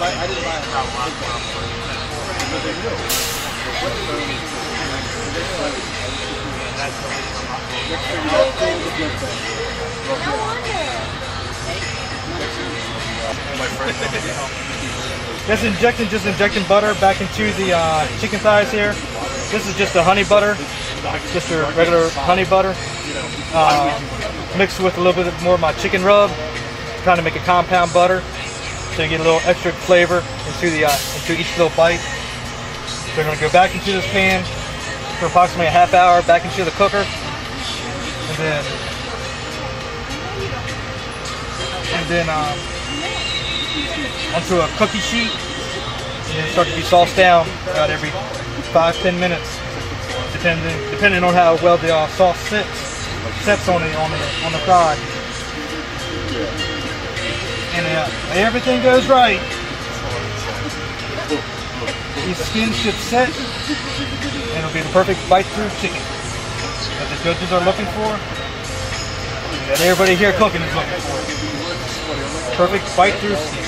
Just injecting butter back into the chicken thighs here. This is just a honey butter, just a regular honey butter, mixed with a little bit more of my chicken rub, trying to make a compound butter, so you get a little extra flavor into each little bite. So we're going to go back into this pan for approximately a half hour, back into the cooker, and then onto a cookie sheet, and then start to be sauced down about every 5-10 minutes, depending on how well the sauce sets on the thigh. And if everything goes right, the skin should set, and it'll be the perfect bite-through chicken that the judges are looking for, that everybody here cooking is looking for. Perfect bite-through skin.